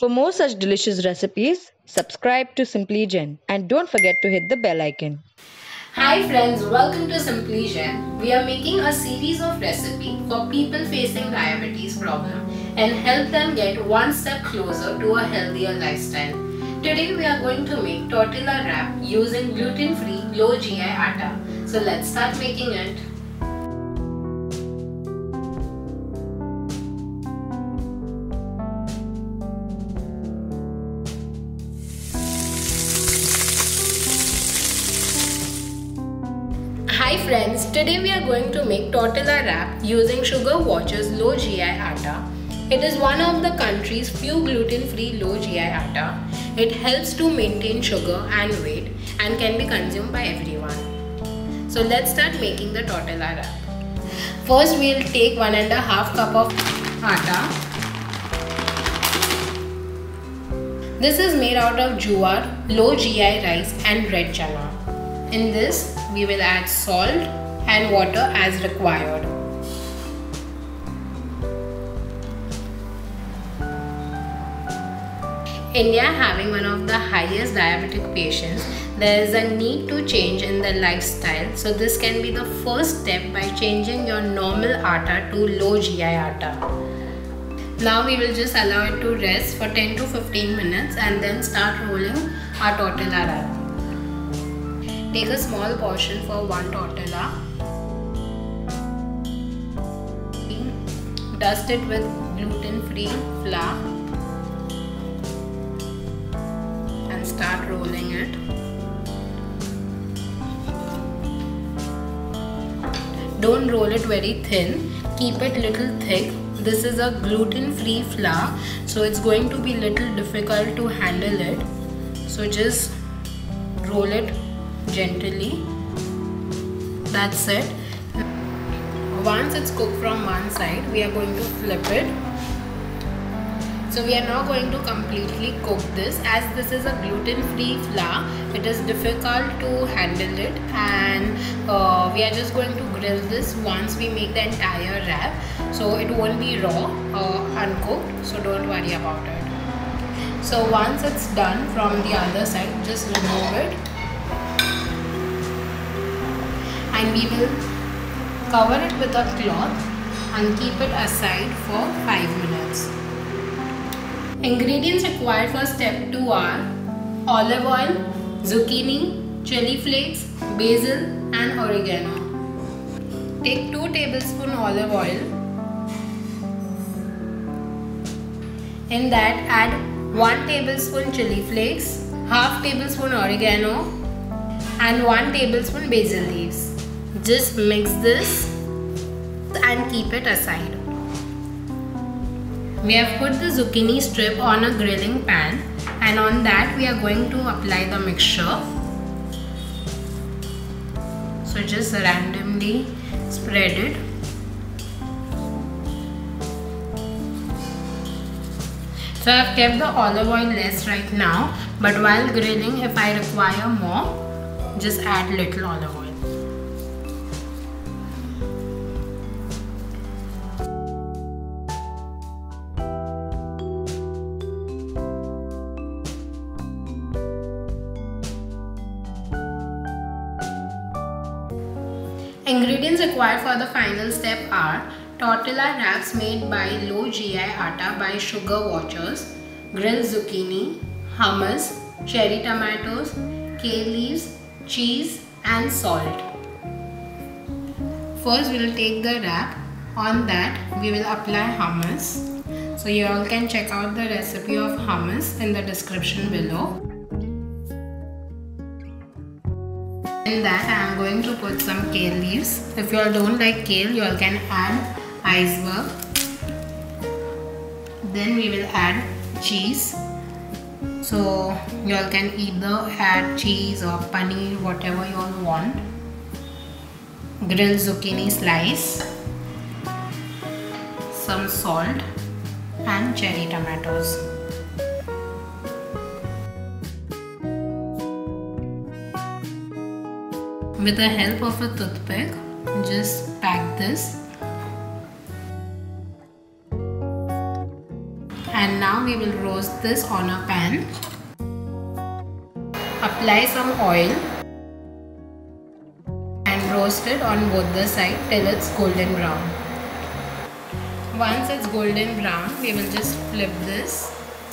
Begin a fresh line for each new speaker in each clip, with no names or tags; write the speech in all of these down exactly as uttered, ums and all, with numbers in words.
For more such delicious recipes, subscribe to Simply Jen and don't forget to hit the bell icon.
Hi friends, welcome to Simply Jen. We are making a series of recipes for people facing diabetes problem and help them get one step closer to a healthier lifestyle. Today we are going to make tortilla wrap using gluten-free low G I atta. So let's start making it. Hi friends, today we are going to make tortilla wrap using Sugar Watchers low G I atta. It is one of the country's few gluten-free low G I atta. It helps to maintain sugar and weight and can be consumed by everyone. So let's start making the tortilla wrap. First we will take one and a half cup of atta. This is made out of jowar, low G I rice and red chana. In this, we will add salt and water as required. India having one of the highest diabetic patients, there is a need to change in the lifestyle. So this can be the first step by changing your normal atta to low G I atta. Now we will just allow it to rest for ten to fifteen minutes and then start rolling our tortilla wrap. Take a small portion for one tortilla. Dust it with gluten-free flour and start rolling it. Don't roll it very thin. Keep it little thick. This is a gluten-free flour, so it's going to be little difficult to handle it. So just roll it gently. That's it. Once it's cooked from one side, we are going to flip it. So we are now going to completely cook this. As this is a gluten-free flour, it is difficult to handle it, and uh, we are just going to grill this once we make the entire wrap. So it won't be raw or uncooked, so don't worry about it. So once it's done from the other side, just remove it. And we will cover it with a cloth and keep it aside for five minutes. Ingredients required for step two are olive oil, zucchini, chili flakes, basil and oregano. Take two tablespoons olive oil. In that add one tablespoon chili flakes, half tablespoon oregano and one tablespoon basil leaves. Just mix this and keep it aside. We have put the zucchini strip on a grilling pan, and on that we are going to apply the mixture. So just randomly spread it. So I have kept the olive oil less right now, but while grilling, if I require more, just add little olive oil. Ingredients required for the final step are tortilla wraps made by low G I atta by Sugar Watchers, grilled zucchini, hummus, cherry tomatoes, kale leaves, cheese and salt. First we will take the wrap. On that we will apply hummus. So you all can check out the recipe of hummus in the description below. In that I am going to put some kale leaves. If you all don't like kale, you all can add iceberg. Then we will add cheese. So you all can either add cheese or paneer, whatever you all want. Grilled zucchini slice, some salt and cherry tomatoes. With the help of a toothpick, just pack this And now we will roast this on a pan. Apply some oil and roast it on both the sides till it's golden brown. Once it's golden brown, we will just flip this.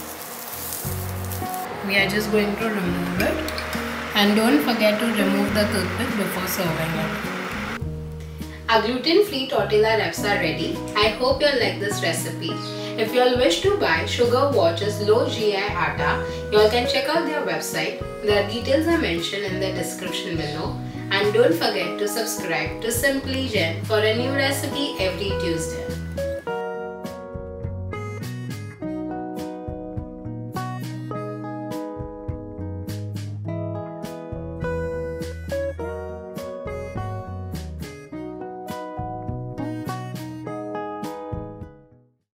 We are just going to remove it. And don't forget to remove the toothpick before serving it. Our gluten-free tortilla wraps are ready. I hope you'll like this recipe. If you all wish to buy Sugar Watch's low G I atta, you all can check out their website. The details are mentioned in the description below. And don't forget to subscribe to Simply Jen for a new recipe every Tuesday.